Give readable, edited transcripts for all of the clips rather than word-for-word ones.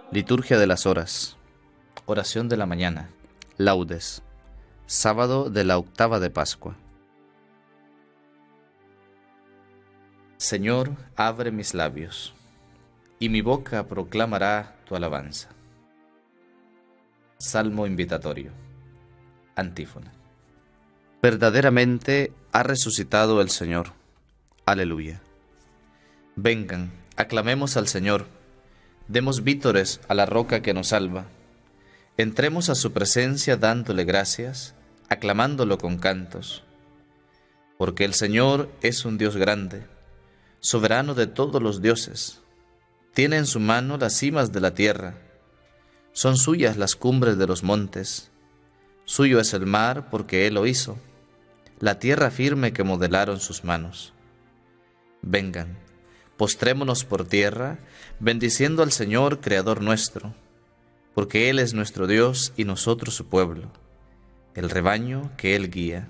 Liturgia de las horas. Oración de la mañana. Laudes. Sábado de la octava de Pascua. Señor, abre mis labios, y mi boca proclamará tu alabanza. Salmo invitatorio. Antífona. Verdaderamente ha resucitado el Señor. Aleluya. Vengan, aclamemos al Señor. Demos vítores a la roca que nos salva. Entremos a su presencia dándole gracias, aclamándolo con cantos. Porque el Señor es un Dios grande, soberano de todos los dioses. Tiene en su mano las cimas de la tierra. Son suyas las cumbres de los montes. Suyo es el mar porque Él lo hizo, la tierra firme que modelaron sus manos. Vengan, postrémonos por tierra, bendiciendo al Señor, Creador nuestro, porque Él es nuestro Dios y nosotros su pueblo, el rebaño que Él guía.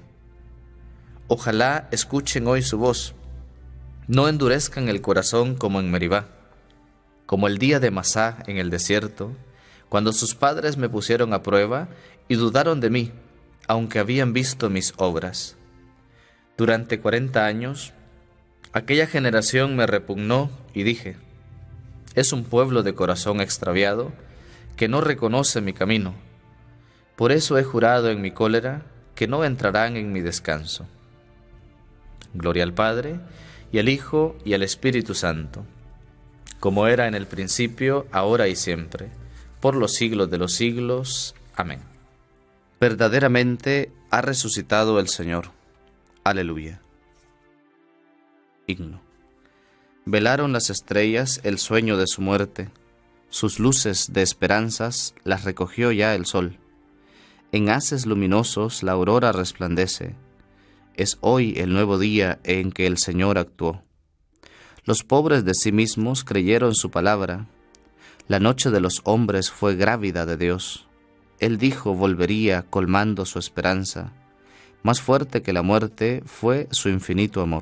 Ojalá escuchen hoy su voz, no endurezcan el corazón como en Meribá, como el día de Masá en el desierto, cuando sus padres me pusieron a prueba y dudaron de mí, aunque habían visto mis obras. Durante 40 años, aquella generación me repugnó y dije, es un pueblo de corazón extraviado que no reconoce mi camino. Por eso he jurado en mi cólera que no entrarán en mi descanso. Gloria al Padre, y al Hijo, y al Espíritu Santo, como era en el principio, ahora y siempre, por los siglos de los siglos. Amén. Verdaderamente ha resucitado el Señor. Aleluya. Himno. Velaron las estrellas el sueño de su muerte, sus luces de esperanzas las recogió ya el sol. En haces luminosos la aurora resplandece, es hoy el nuevo día en que el Señor actuó. Los pobres de sí mismos creyeron su palabra, la noche de los hombres fue grávida de Dios. Él dijo volvería colmando su esperanza, más fuerte que la muerte fue su infinito amor.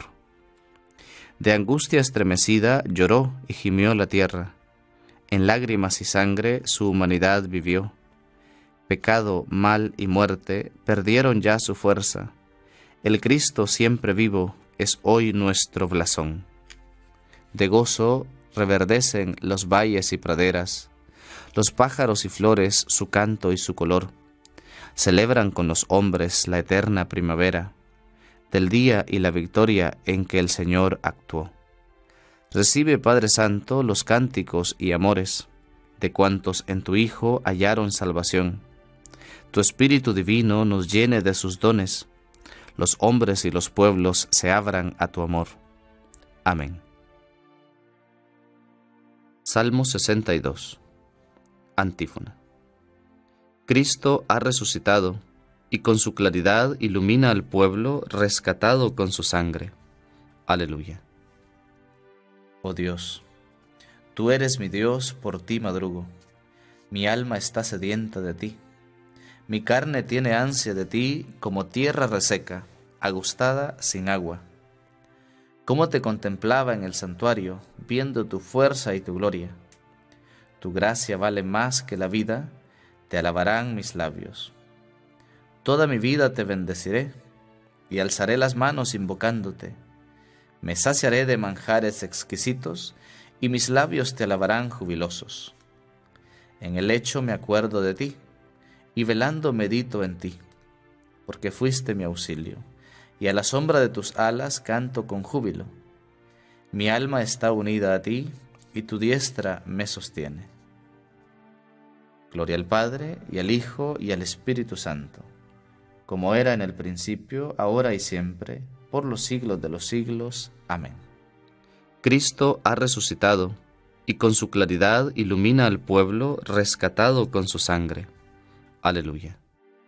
De angustia estremecida lloró y gimió la tierra, en lágrimas y sangre su humanidad vivió. Pecado, mal y muerte perdieron ya su fuerza, el Cristo siempre vivo es hoy nuestro blasón. De gozo reverdecen los valles y praderas, los pájaros y flores su canto y su color, celebran con los hombres la eterna primavera, del día y la victoria en que el Señor actuó. Recibe, Padre Santo, los cánticos y amores de cuantos en tu Hijo hallaron salvación. Tu Espíritu Divino nos llene de sus dones, los hombres y los pueblos se abran a tu amor. Amén. Salmo 62. Antífona. Cristo ha resucitado, y con su claridad ilumina al pueblo rescatado con su sangre. Aleluya. Oh Dios, tú eres mi Dios, por ti madrugo. Mi alma está sedienta de ti. Mi carne tiene ansia de ti como tierra reseca, agustada sin agua. Cómo te contemplaba en el santuario, viendo tu fuerza y tu gloria. Tu gracia vale más que la vida, te alabarán mis labios. Toda mi vida te bendeciré, y alzaré las manos invocándote. Me saciaré de manjares exquisitos, y mis labios te alabarán jubilosos. En el lecho me acuerdo de ti, y velando medito en ti, porque fuiste mi auxilio, y a la sombra de tus alas canto con júbilo. Mi alma está unida a ti, y tu diestra me sostiene. Gloria al Padre, y al Hijo, y al Espíritu Santo, como era en el principio, ahora y siempre, por los siglos de los siglos. Amén. Cristo ha resucitado, y con su claridad ilumina al pueblo rescatado con su sangre. Aleluya.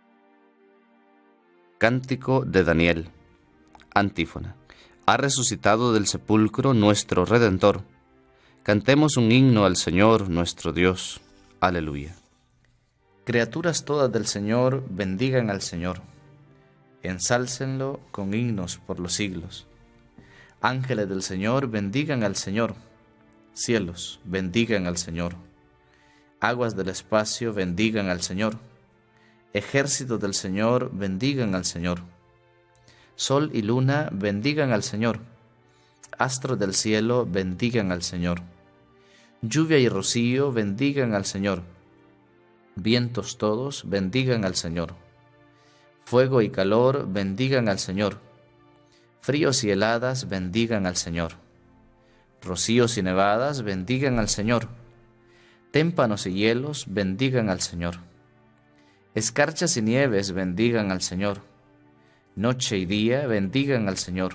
Cántico de Daniel. Antífona. Ha resucitado del sepulcro nuestro Redentor. Cantemos un himno al Señor nuestro Dios. Aleluya. Criaturas todas del Señor, bendigan al Señor. Ensálcenlo con himnos por los siglos. Ángeles del Señor, bendigan al Señor. Cielos, bendigan al Señor. Aguas del espacio, bendigan al Señor. Ejércitos del Señor, bendigan al Señor. Sol y luna, bendigan al Señor. Astros del cielo, bendigan al Señor. Lluvia y rocío, bendigan al Señor. Vientos todos, bendigan al Señor. Fuego y calor, bendigan al Señor. Fríos y heladas, bendigan al Señor. Rocíos y nevadas, bendigan al Señor. Témpanos y hielos, bendigan al Señor. Escarchas y nieves, bendigan al Señor. Noche y día, bendigan al Señor.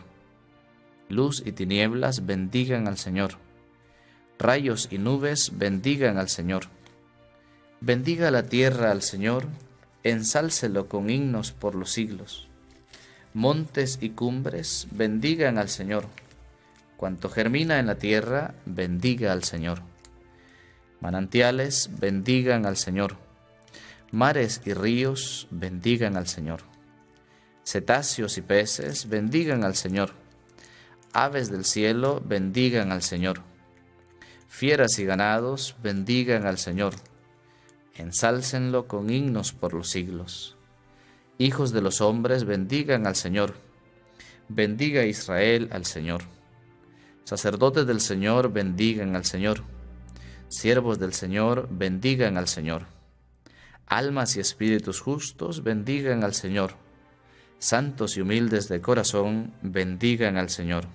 Luz y tinieblas, bendigan al Señor. Rayos y nubes, bendigan al Señor. Bendiga la tierra al Señor, ensálcelo con himnos por los siglos. Montes y cumbres, bendigan al Señor. Cuanto germina en la tierra, bendiga al Señor. Manantiales, bendigan al Señor. Mares y ríos, bendigan al Señor. Cetáceos y peces, bendigan al Señor. Aves del cielo, bendigan al Señor. Fieras y ganados, bendigan al Señor. Ensálcenlo con himnos por los siglos. Hijos de los hombres, bendigan al Señor. Bendiga Israel al Señor. Sacerdotes del Señor, bendigan al Señor. Siervos del Señor, bendigan al Señor. Almas y espíritus justos, bendigan al Señor. Santos y humildes de corazón, bendigan al Señor.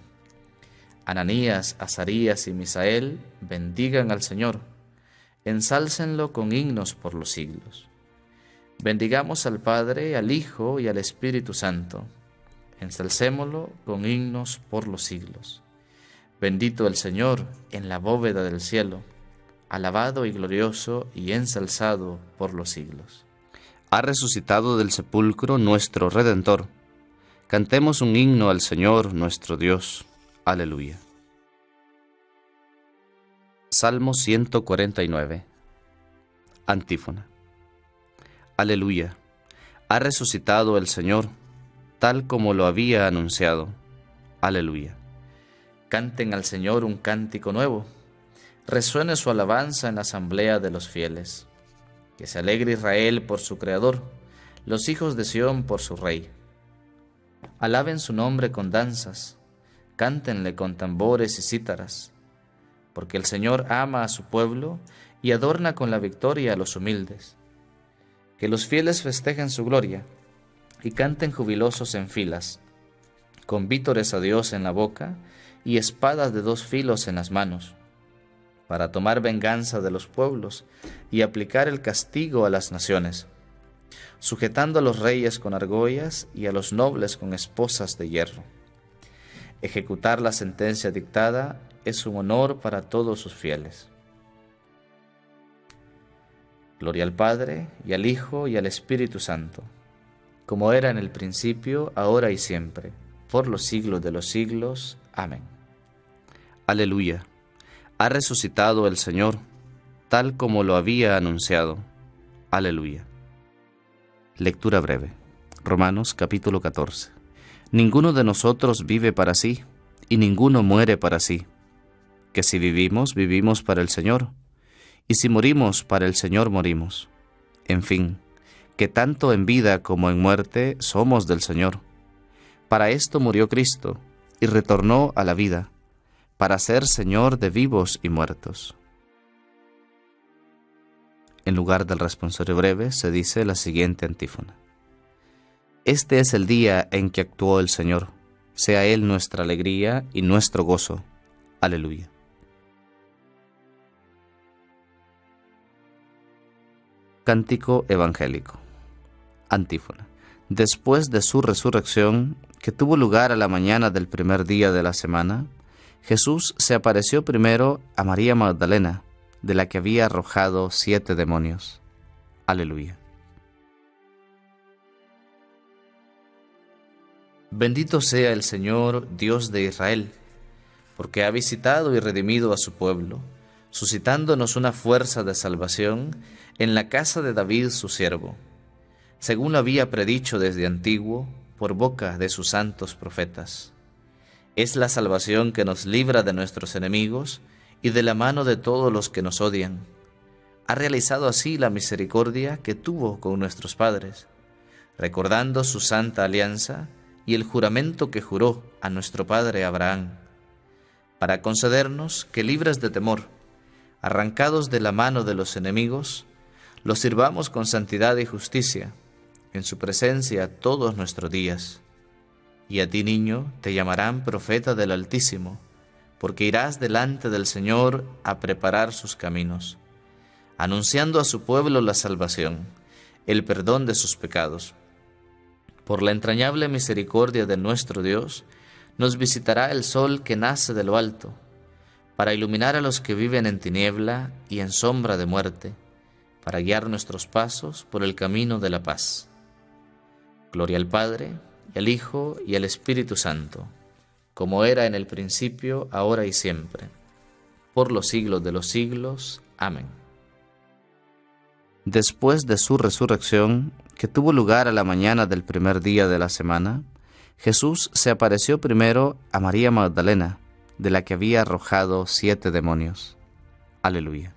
Ananías, Azarías y Misael, bendigan al Señor. Ensálcenlo con himnos por los siglos. Bendigamos al Padre, al Hijo y al Espíritu Santo. Ensalcémoslo con himnos por los siglos. Bendito el Señor en la bóveda del cielo, alabado y glorioso y ensalzado por los siglos. Ha resucitado del sepulcro nuestro Redentor. Cantemos un himno al Señor nuestro Dios. Aleluya. Salmo 149. Antífona. Aleluya. Ha resucitado el Señor, tal como lo había anunciado. Aleluya. Canten al Señor un cántico nuevo. Resuene su alabanza en la asamblea de los fieles. Que se alegre Israel por su Creador, los hijos de Sión por su Rey. Alaben su nombre con danzas, cántenle con tambores y cítaras, porque el Señor ama a su pueblo y adorna con la victoria a los humildes. Que los fieles festejen su gloria y canten jubilosos en filas, con vítores a Dios en la boca y espadas de dos filos en las manos, para tomar venganza de los pueblos y aplicar el castigo a las naciones, sujetando a los reyes con argollas y a los nobles con esposas de hierro. Ejecutar la sentencia dictada es un honor para todos sus fieles. Gloria al Padre, y al Hijo, y al Espíritu Santo, como era en el principio, ahora y siempre, por los siglos de los siglos. Amén. Aleluya. Ha resucitado el Señor, tal como lo había anunciado. Aleluya. Lectura breve. Romanos capítulo 14. Ninguno de nosotros vive para sí, y ninguno muere para sí. Que si vivimos, vivimos para el Señor, y si morimos, para el Señor morimos. En fin, que tanto en vida como en muerte somos del Señor. Para esto murió Cristo, y retornó a la vida, para ser Señor de vivos y muertos. En lugar del responsorio breve se dice la siguiente antífona. Este es el día en que actuó el Señor, sea Él nuestra alegría y nuestro gozo. Aleluya. Cántico evangélico. Antífona. Después de su resurrección, que tuvo lugar a la mañana del primer día de la semana, Jesús se apareció primero a María Magdalena, de la que había arrojado 7 demonios. Aleluya. Bendito sea el Señor, Dios de Israel, porque ha visitado y redimido a su pueblo, suscitándonos una fuerza de salvación en la casa de David su siervo, según lo había predicho desde antiguo por boca de sus santos profetas. Es la salvación que nos libra de nuestros enemigos y de la mano de todos los que nos odian, ha realizado así la misericordia que tuvo con nuestros padres, recordando su santa alianza y el juramento que juró a nuestro padre Abraham, para concedernos que, libres de temor, arrancados de la mano de los enemigos, los sirvamos con santidad y justicia, en su presencia todos nuestros días. Y a ti, niño, te llamarán profeta del Altísimo, porque irás delante del Señor a preparar sus caminos, anunciando a su pueblo la salvación, el perdón de sus pecados. Por la entrañable misericordia de nuestro Dios, nos visitará el sol que nace de lo alto, para iluminar a los que viven en tiniebla y en sombra de muerte, para guiar nuestros pasos por el camino de la paz. Gloria al Padre, y al Hijo, y al Espíritu Santo, como era en el principio, ahora y siempre, por los siglos de los siglos. Amén. Después de su resurrección, que tuvo lugar a la mañana del primer día de la semana, Jesús se apareció primero a María Magdalena, de la que había arrojado 7 demonios. Aleluya.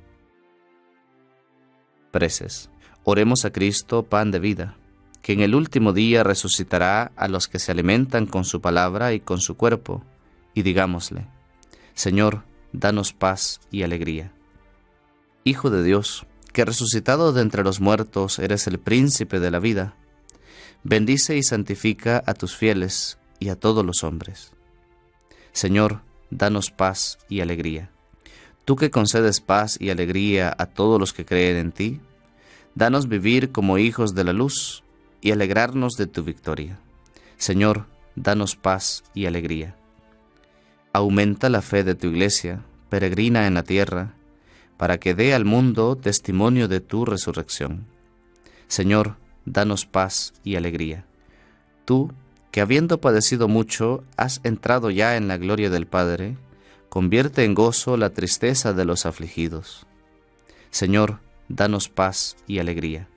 Preces. Oremos a Cristo, pan de vida, que en el último día resucitará a los que se alimentan con su palabra y con su cuerpo, y digámosle: Señor, danos paz y alegría. Hijo de Dios, que resucitado de entre los muertos eres el príncipe de la vida, bendice y santifica a tus fieles y a todos los hombres. Señor, danos paz y alegría. Tú que concedes paz y alegría a todos los que creen en ti, danos vivir como hijos de la luz y alegrarnos de tu victoria. Señor, danos paz y alegría. Aumenta la fe de tu Iglesia, peregrina en la tierra, para que dé al mundo testimonio de tu resurrección. Señor, danos paz y alegría. Tú, que habiendo padecido mucho, has entrado ya en la gloria del Padre, convierte en gozo la tristeza de los afligidos. Señor, danos paz y alegría.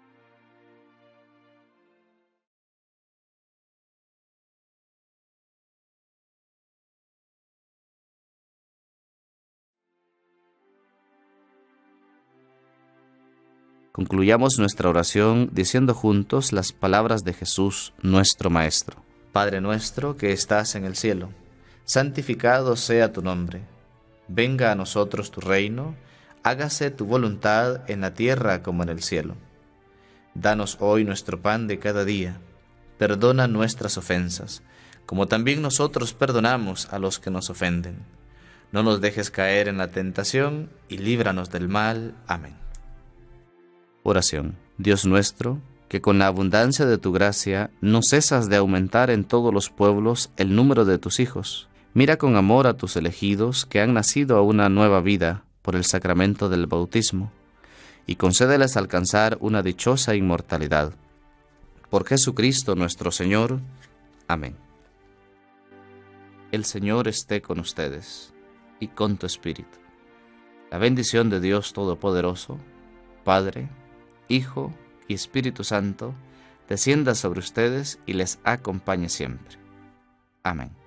Concluyamos nuestra oración diciendo juntos las palabras de Jesús, nuestro Maestro. Padre nuestro que estás en el cielo, santificado sea tu nombre. Venga a nosotros tu reino, hágase tu voluntad en la tierra como en el cielo. Danos hoy nuestro pan de cada día. Perdona nuestras ofensas, como también nosotros perdonamos a los que nos ofenden. No nos dejes caer en la tentación y líbranos del mal. Amén. Oración. Dios nuestro, que con la abundancia de tu gracia no cesas de aumentar en todos los pueblos el número de tus hijos. Mira con amor a tus elegidos que han nacido a una nueva vida por el sacramento del bautismo, y concédeles alcanzar una dichosa inmortalidad. Por Jesucristo nuestro Señor. Amén. El Señor esté con ustedes, y con tu espíritu. La bendición de Dios Todopoderoso, Padre, Hijo y Espíritu Santo, descienda sobre ustedes y les acompañe siempre. Amén.